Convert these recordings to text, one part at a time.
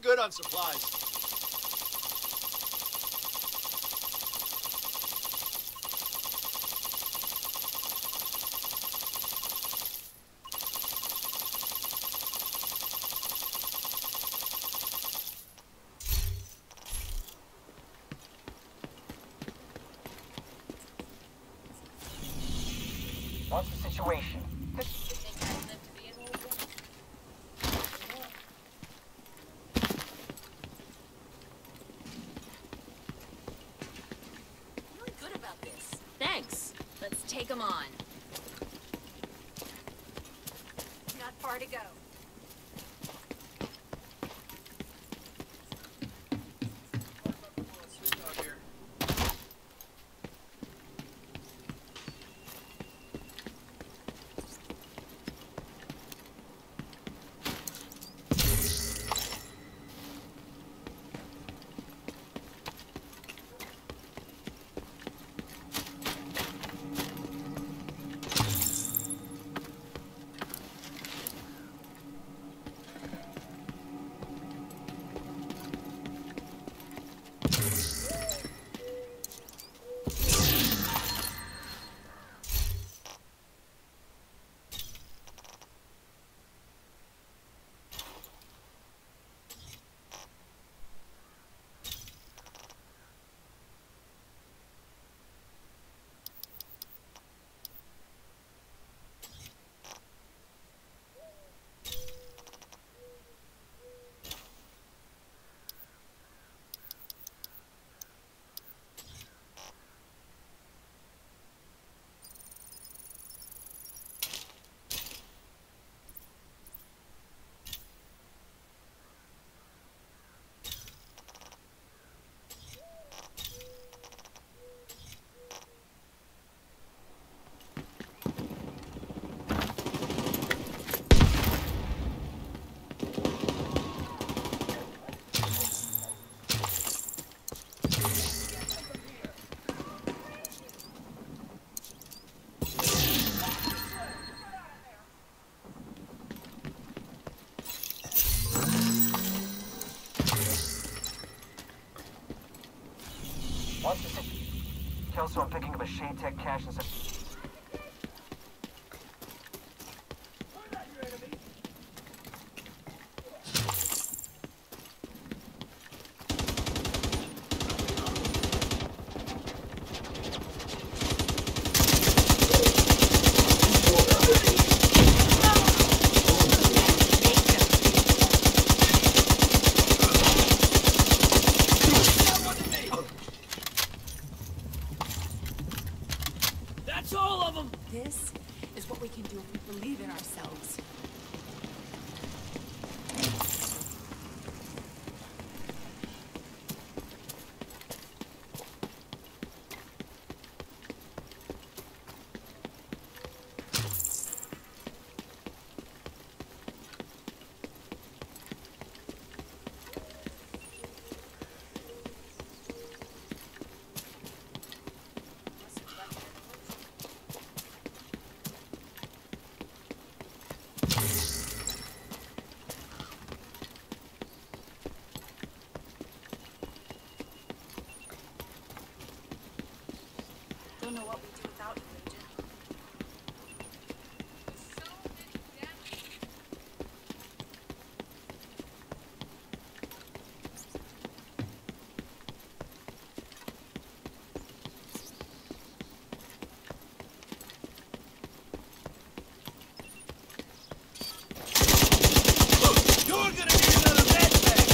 good on supplies. What's the situation? Thanks. Let's take them on. Not far to go. What's the situation? Kelso, I'm picking up a Shade Tech cache and some... That's all of them! This is what we can do if we believe in ourselves. Don't know what we do without you, Agent. You're gonna need another med pack!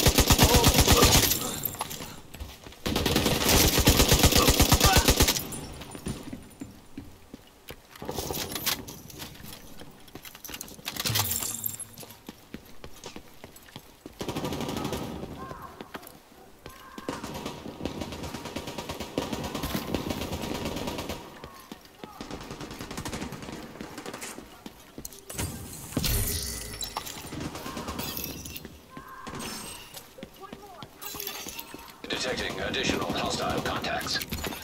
Detecting additional hostile contacts.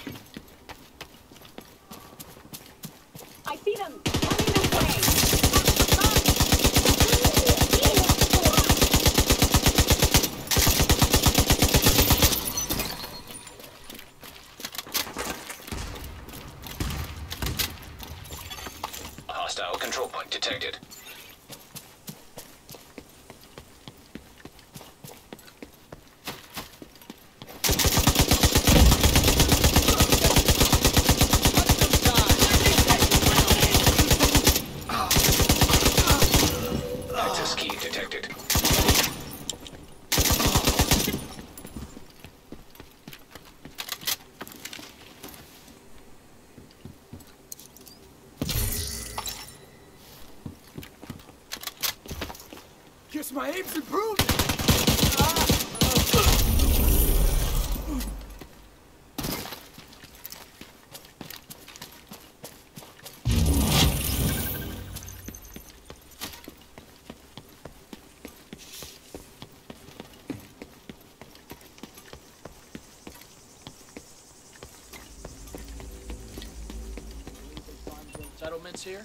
I see them running away. control point detected. Access key detected. Guess my aim's improved. Settlements here?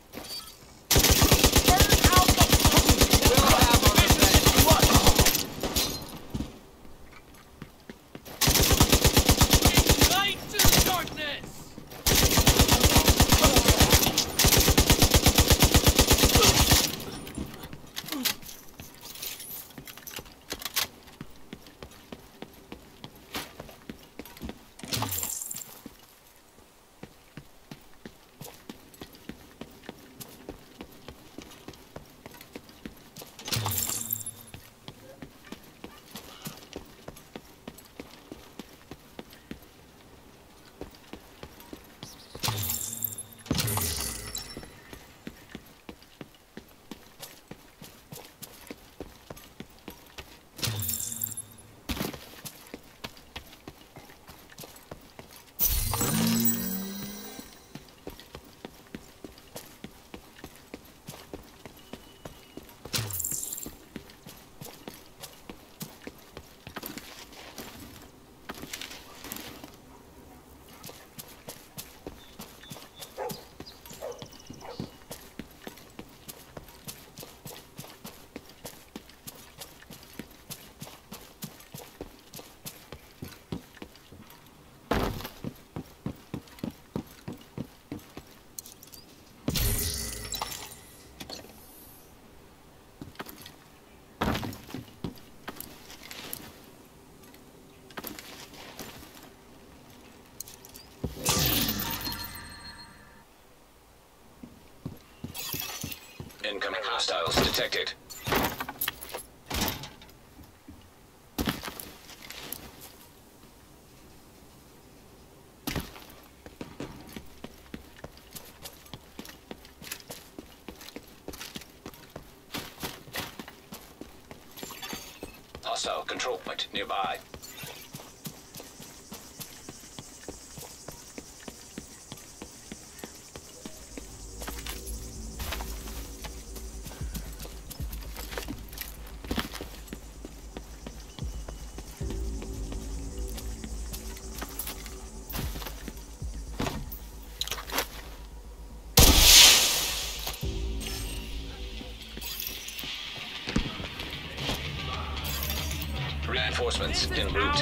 Incoming hostiles detected. Hostile control point nearby. Reinforcements en route.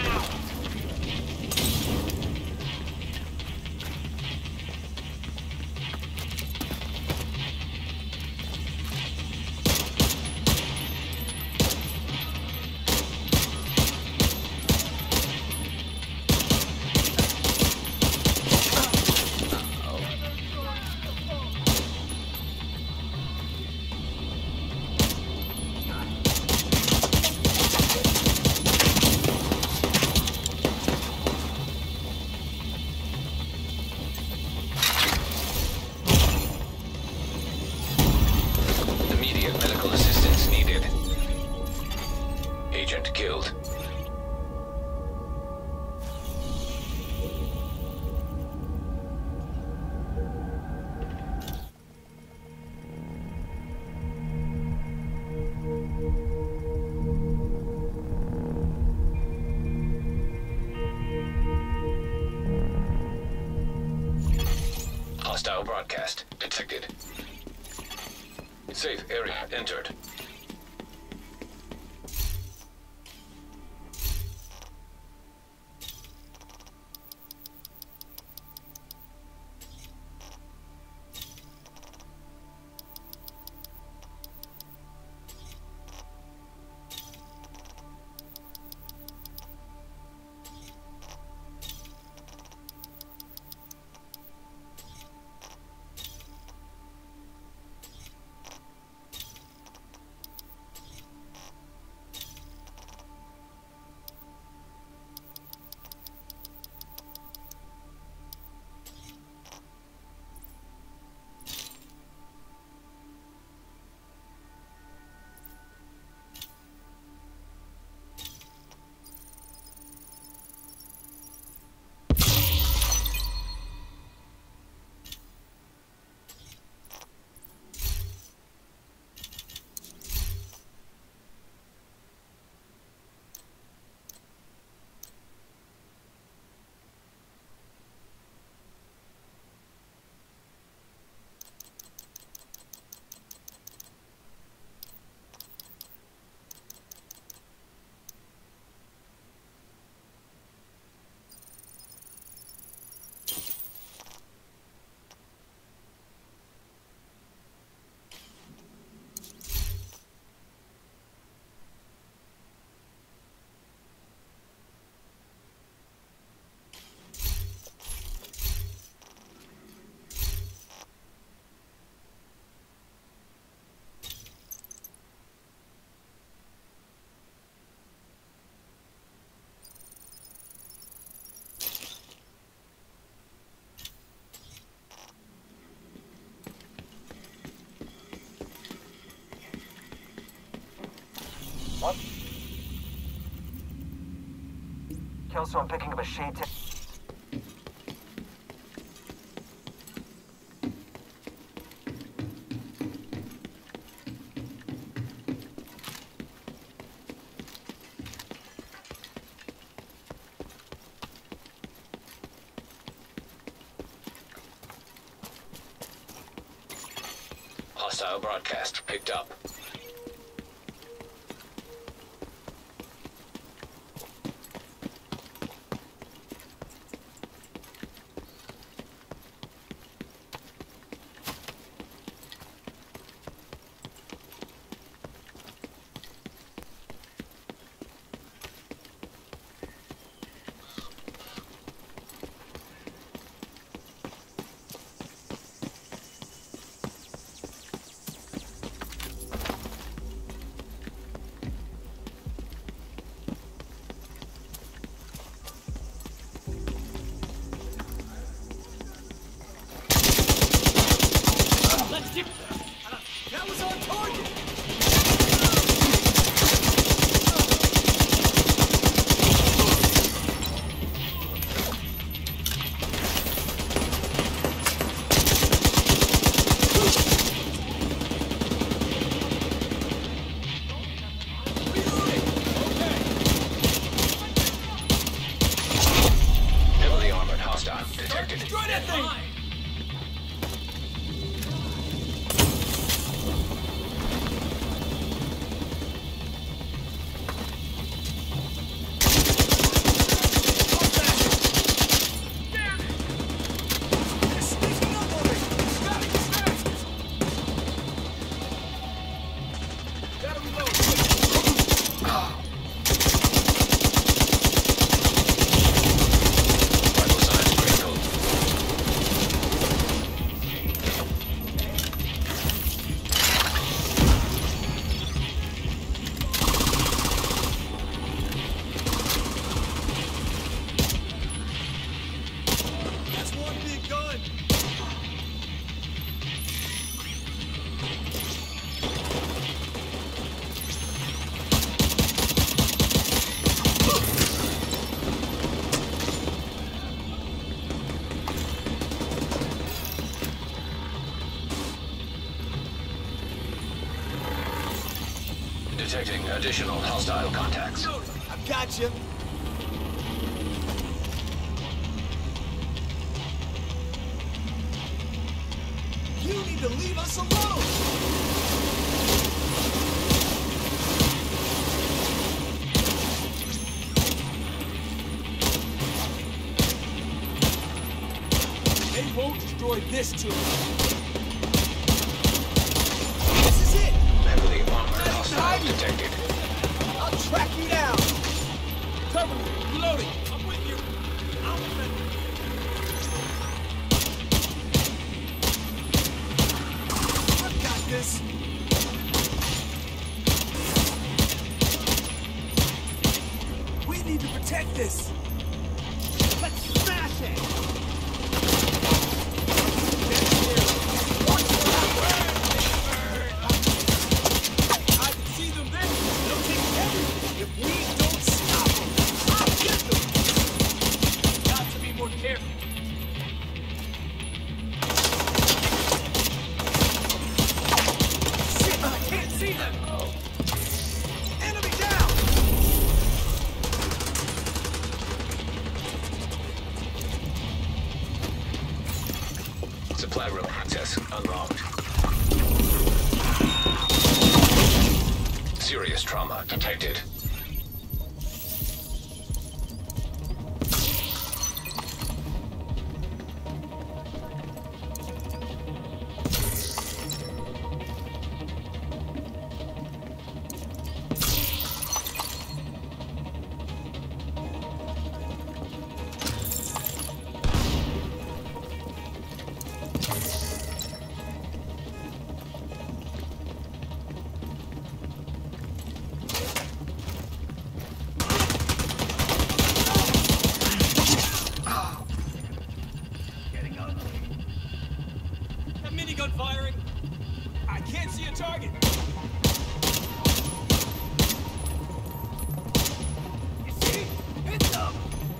Immediate medical assistance needed. Agent killed. Hostile broadcast detected. Safe area entered. Kelso, I'm picking up a shade tech. Hostile broadcast picked up. That was on target! Heavily armored hostile detected. Destroy that thing! Vital signs critical. That's one big gun! Detecting additional hostile contacts. I got you. You need to leave us alone! They won't destroy this too. This is it! Heavily armored hostile detected. I'll track you down! Cover me! Reloading! I'm with you! I've got this! We need to protect this! Let's smash it! I can see them there! They'll take everything if we don't stop them! I'll get them! Got to be more careful! Shit! I can't see them! Enemy down! Supply room access unlocked. Serious trauma detected. That minigun firing! I can't see a target! You see? Hit them!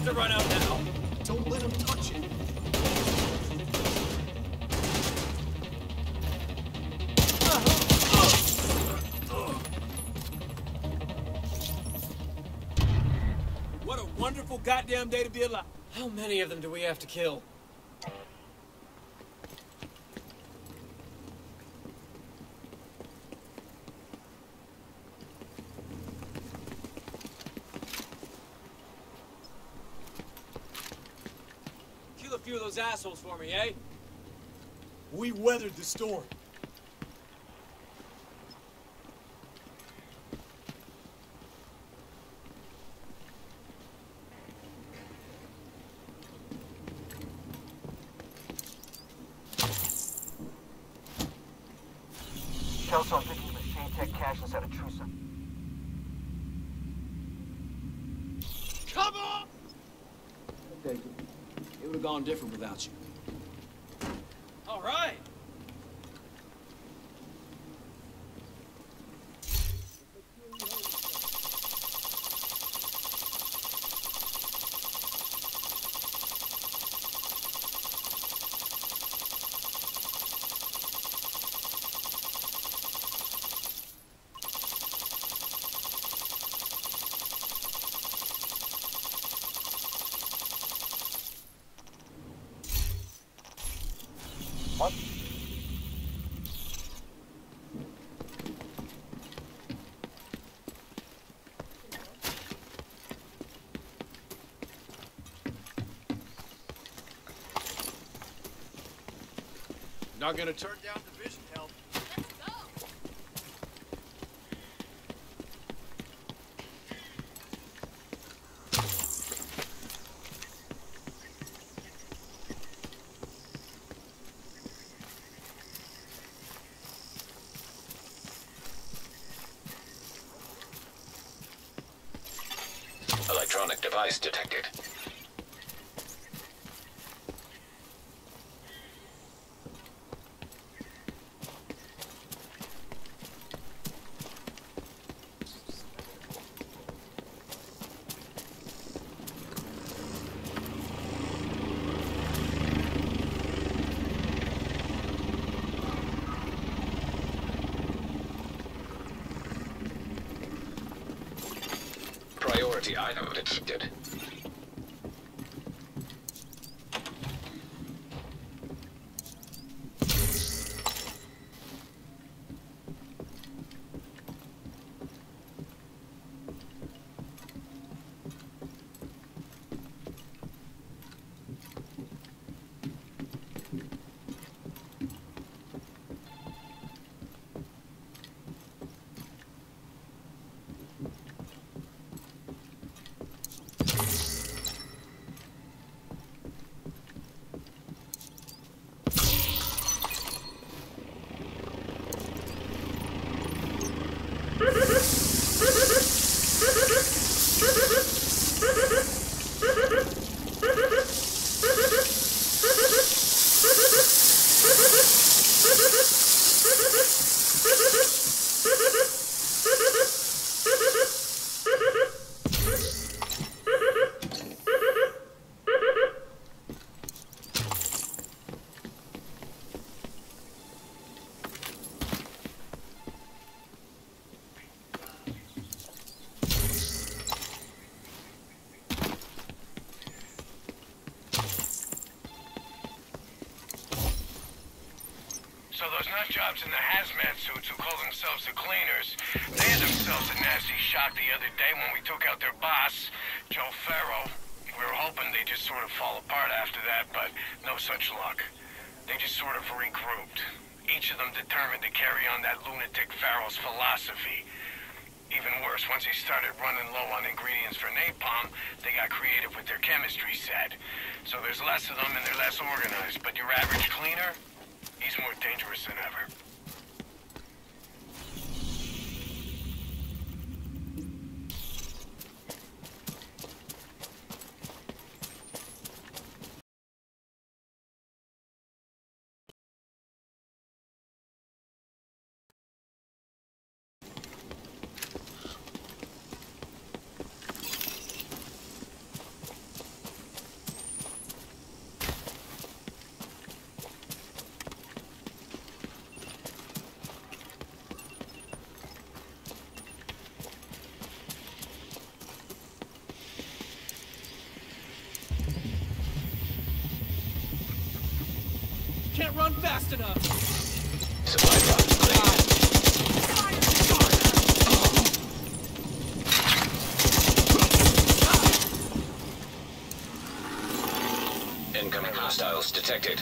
to run out now. Don't let him touch it. What a wonderful goddamn day to be alive. How many of them do we have to kill? Kill a few of those assholes for me, eh? We weathered the storm. Kelso, I'm thinking of a Shade Tech cache inside of Trusa. Come on! Okay, it would have gone different without you. All right. What? Not gonna turn down division help. Let's go. Electronic device detected. Priority item detected. So those nut jobs in the hazmat suits who call themselves the cleaners, they had themselves a nasty shock the other day when we took out their boss, Joe Farrow. We were hoping they'd just sort of fall apart after that, but no such luck. They just sort of regrouped. Each of them determined to carry on that lunatic Farrow's philosophy. Even worse, once he started running low on ingredients for napalm, they got creative with their chemistry set. So there's less of them and they're less organized, but your average cleaner, he's more dangerous than ever. run fast enough. Supply drop claimed. Incoming hostiles detected.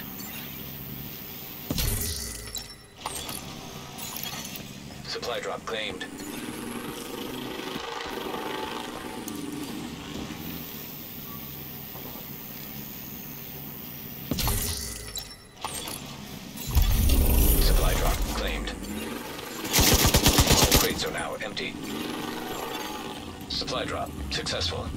Supply drop claimed. Supply drop claimed. All crates are now empty. Supply drop successful.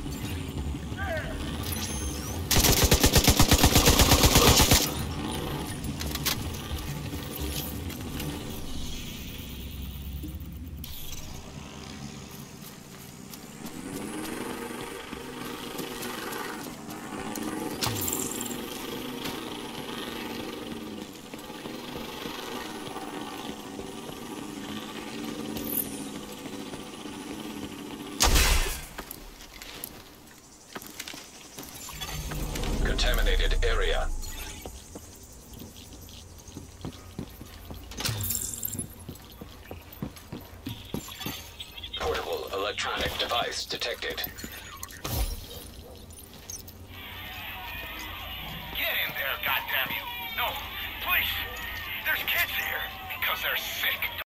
Contaminated area. Portable electronic device detected. Get in there, goddammit! No, please! There's kids here! Because they're sick.